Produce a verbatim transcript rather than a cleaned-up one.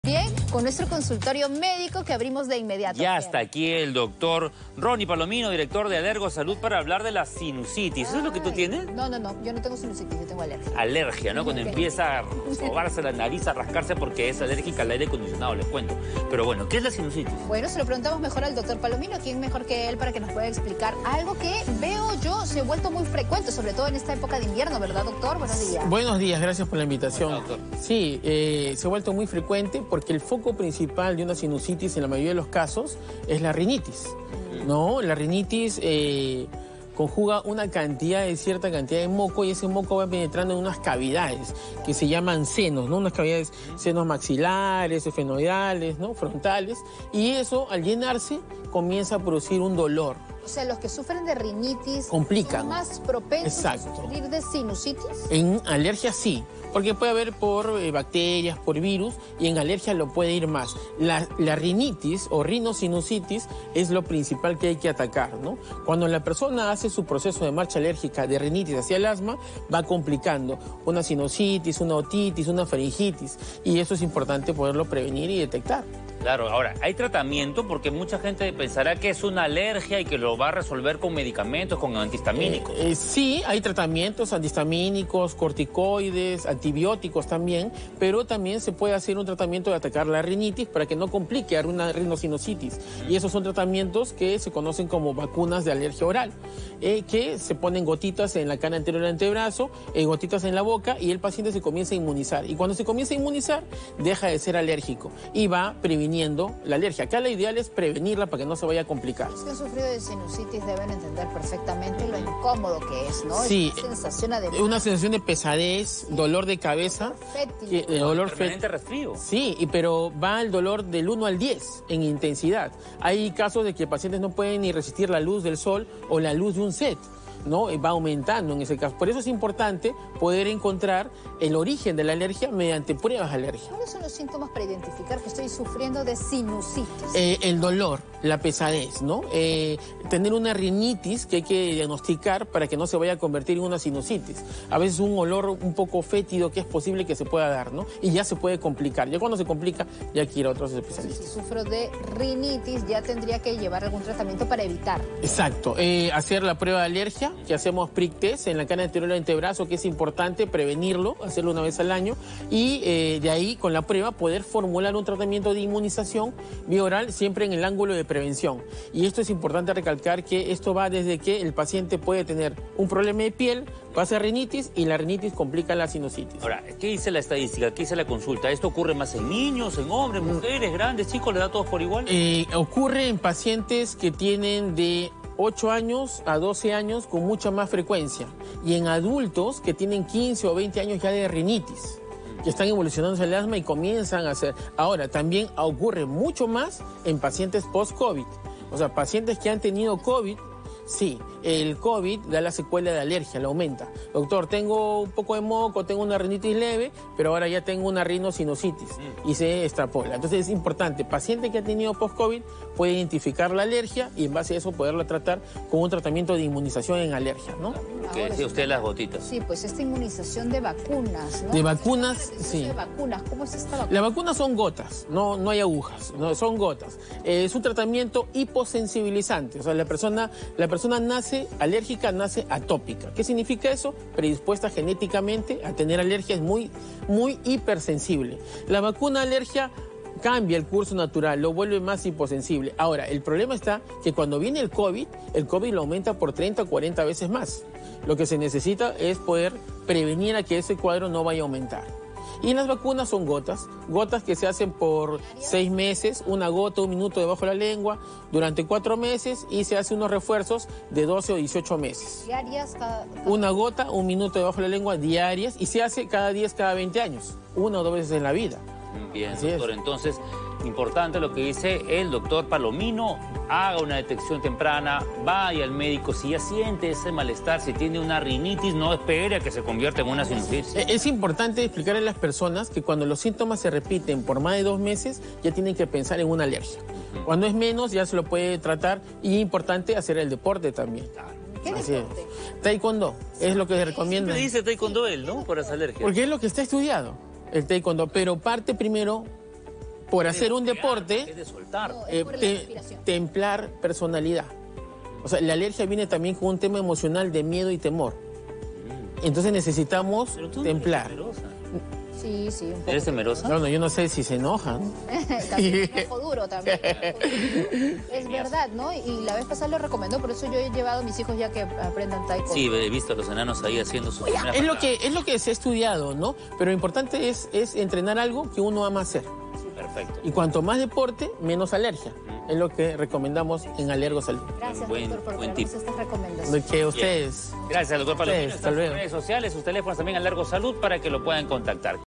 Bien, con nuestro consultorio médico que abrimos de inmediato. Ya está aquí el doctor Ronnie Palomino, director de Alergo Salud, para hablar de la sinusitis. ¿Eso es lo que tú tienes? No, no, no, yo no tengo sinusitis, yo tengo alergia. Alergia, ¿no? Cuando Ok. empieza a sobarse la nariz, a rascarse porque es alérgica al aire acondicionado, les cuento. Pero bueno, ¿qué es la sinusitis? Bueno, se lo preguntamos mejor al doctor Palomino, ¿quién mejor que él para que nos pueda explicar algo que veo yo se ha vuelto muy frecuente, sobre todo en esta época de invierno, ¿verdad, doctor? Buenos días. Buenos días, gracias por la invitación. Doctor. Sí, eh, se ha vuelto muy frecuente porque el foco principal de una sinusitis en la mayoría de los casos es la rinitis, ¿no? La rinitis eh, conjuga una cantidad de cierta cantidad de moco y ese moco va penetrando en unas cavidades que se llaman senos, ¿no? Unas cavidades, senos maxilares, esfenoidales, ¿no? Frontales, y eso al llenarse comienza a producir un dolor. O sea, los que sufren de rinitis Complican. son más propensos Exacto. a sufrir de sinusitis. En alergia sí, porque puede haber por eh, bacterias, por virus, y en alergia lo puede ir más. La, la rinitis o rinosinusitis es lo principal que hay que atacar, ¿no? Cuando la persona hace su proceso de marcha alérgica de rinitis hacia el asma, va complicando una sinusitis, una otitis, una faringitis, y eso es importante poderlo prevenir y detectar. Claro, ahora, hay tratamiento porque mucha gente pensará que es una alergia y que lo va a resolver con medicamentos, con antihistamínicos. Eh, eh, sí, hay tratamientos antihistamínicos, corticoides, antibióticos también, pero también se puede hacer un tratamiento de atacar la rinitis para que no complique a una rinosinusitis. Y esos son tratamientos que se conocen como vacunas de alergia oral, eh, que se ponen gotitas en la cara anterior del antebrazo, eh, gotitas en la boca, y el paciente se comienza a inmunizar. Y cuando se comienza a inmunizar, deja de ser alérgico y va previniendo la alergia. Acá la ideal es prevenirla para que no se vaya a complicar. Los que han sufrido de sinusitis deben entender perfectamente lo incómodo que es, ¿no? Sí, Es una sensación además. una sensación de pesadez, dolor de cabeza, Fétido. que- eh, dolor Permanente fétido. resfrío. Sí, y pero va el dolor del uno al diez en intensidad. Hay casos de que pacientes no pueden ni resistir la luz del sol o la luz de un set, ¿no? Y va aumentando en ese caso. Por eso es importante poder encontrar el origen de la alergia mediante pruebas de alergia. ¿Cuáles son los síntomas para identificar que estoy sufriendo de sinusitis? Eh, el dolor, la pesadez, ¿no? Eh, tener una rinitis que hay que diagnosticar para que no se vaya a convertir en una sinusitis. A veces un olor un poco fétido que es posible que se pueda dar, ¿no? Y ya se puede complicar. Ya cuando se complica, ya quiere a otros Si especialistas. sufro de rinitis, ya tendría que llevar algún tratamiento para evitar. Exacto. Eh, hacer la prueba de alergia, que hacemos prick test en la cara anterior del antebrazo, que es importante prevenirlo, hacerlo una vez al año, y eh, de ahí, con la prueba, poder formular un tratamiento de inmunización vía oral, siempre en el ángulo de prevención. Y esto es importante recalcar que esto va desde que el paciente puede tener un problema de piel, pasa a rinitis, y la rinitis complica la sinusitis. Ahora, ¿qué dice la estadística? ¿Qué dice la consulta? ¿Esto ocurre más en niños, en hombres, mujeres, grandes, chicos? ¿Le da a todos por igual? Eh, ocurre en pacientes que tienen de ocho años a doce años con mucha más frecuencia, y en adultos que tienen quince o veinte años ya de rinitis, que están evolucionando el asma y comienzan a hacer. Ahora, también ocurre mucho más en pacientes post-COVID, o sea, pacientes que han tenido COVID. Sí, el COVID da la secuela de alergia, la aumenta. Doctor, tengo un poco de moco, tengo una rinitis leve, pero ahora ya tengo una rinosinusitis y se extrapola. Entonces es importante, paciente que ha tenido post-COVID puede identificar la alergia y en base a eso poderla tratar con un tratamiento de inmunización en alergia, ¿no? ¿Qué decía usted las gotitas? Sí, pues esta inmunización de vacunas, ¿no? De vacunas, Proceso sí. de vacunas, ¿cómo es esta vacuna? Las vacunas son gotas, no, no hay agujas, no, son gotas. Eh, es un tratamiento hiposensibilizante, o sea, la persona, la persona nace alérgica, nace atópica. ¿Qué significa eso? Predispuesta genéticamente a tener alergia, es muy, muy hipersensible. La vacuna alergia cambia el curso natural, lo vuelve más hiposensible. Ahora, el problema está que cuando viene el COVID, el COVID lo aumenta por treinta o cuarenta veces más. Lo que se necesita es poder prevenir a que ese cuadro no vaya a aumentar. Y las vacunas son gotas, gotas que se hacen por seis meses, una gota, un minuto debajo de la lengua, durante cuatro meses, y se hacen unos refuerzos de doce o dieciocho meses. Diarias, cada, cada- Una gota, un minuto debajo de la lengua, diarias, y se hace cada diez, cada veinte años, una o dos veces en la vida. Bien, Así es. doctor. Entonces, importante lo que dice el doctor Palomino, haga una detección temprana, vaya al médico, si ya siente ese malestar, si tiene una rinitis, no espere a que se convierta en una sinusitis. Eh, Es importante explicarle a las personas que cuando los síntomas se repiten por más de dos meses, ya tienen que pensar en una alergia. Cuando es menos, ya se lo puede tratar, y es importante hacer el deporte también. ¿Qué Así es. deporte? Taekwondo es lo que se recomienda. Siempre dice taekwondo él, ¿no? Por esa alergia. Porque es lo que está estudiado, el taekwondo. Pero parte primero por hacer un Es de deporte, es de soltar. No, es eh, por la te- respiración. templar personalidad. O sea, la alergia viene también con un tema emocional de miedo y temor. Entonces necesitamos Pero tú templar. eres temerosa. Sí, sí, un poco. ¿Eres temerosa? No, no, yo no sé si se enojan. También un ojo duro también. Es verdad, ¿no? Y la vez pasada lo recomendó, por eso yo he llevado a mis hijos ya que aprendan taekwondo. Sí, he visto a los enanos ahí haciendo su primera Es lo, patada. que, es lo que se ha estudiado, ¿no? Pero lo importante es, es entrenar algo que uno ama hacer. Perfecto. Y cuanto más deporte, menos alergia. Es lo que recomendamos en Alergo Salud. Gracias, Buen- doctor, por buen darnos tip. estas recomendaciones. De que ustedes... Gracias, doctor Palomino. Ustedes, Están hasta sus luego. redes sociales, sus teléfonos también a Largo Salud para que lo puedan contactar.